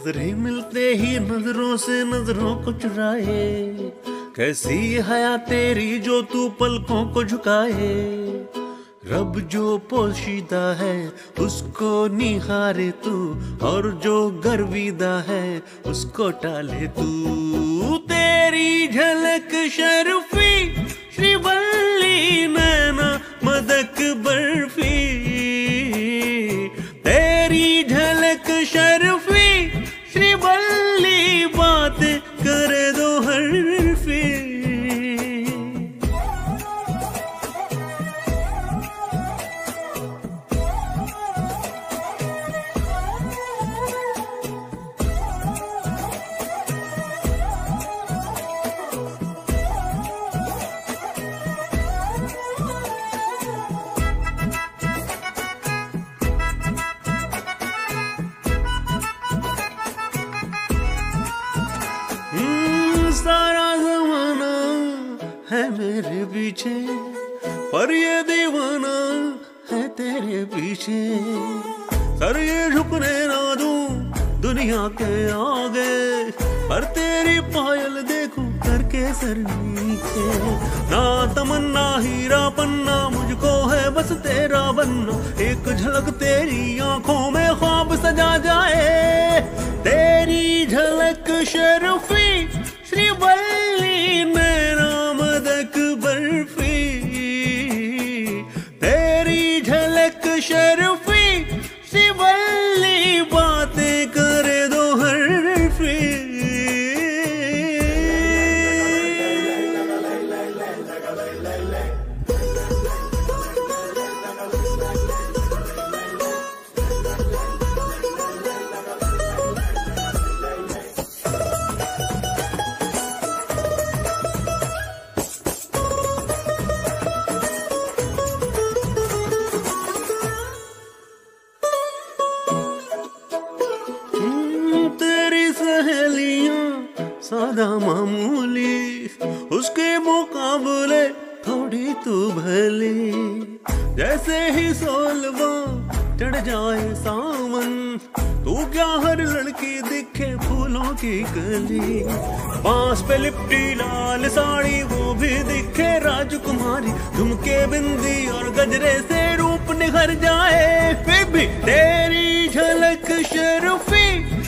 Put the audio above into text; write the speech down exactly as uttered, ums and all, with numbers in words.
नजरें मिलते ही नजरों से नजरों को चुराए, कैसी हया तेरी जो तू पलकों को झुकाए। रब जो पोशीदा है उसको निहारे तू, और जो गर्विदा है उसको टाले तू। तेरी झलक शर्फी श्रीवल्ली नैना मदक बर्फी, तेरी झलक शर्फी श्रीवल्ली बात करे दो हरफी। सारा जमाना है मेरे पीछे, पर ये दीवाना है तेरे पीछे। सर ये झुकने ना दूं दुनिया के आगे, पर तेरी पायल देखूं करके सर नीचे। ना तमन्ना हीरा पन्ना मुझको है बस तेरा बनना, एक झलक तेरी आंखों में ख्वाब सजा जाए। तेरी झलक शर्फी श्रीवल्ली नैना मदक बर्फी, तेरी झलक शर्फी श्रीवल्ली बातें करे दो हरफी। सादा मामूली उसके मुकाबले थोड़ी तू भली, जैसे ही सोलवा चढ़ जाए सावन, तू क्या हर लड़की दिखे फूलों की कली। बांस पे लिपटी लाल साड़ी वो भी दिखे राजकुमारी, झुमके बिंदी और गजरे से रूप निखर जाए। फिर भी तेरी झलक शर्फी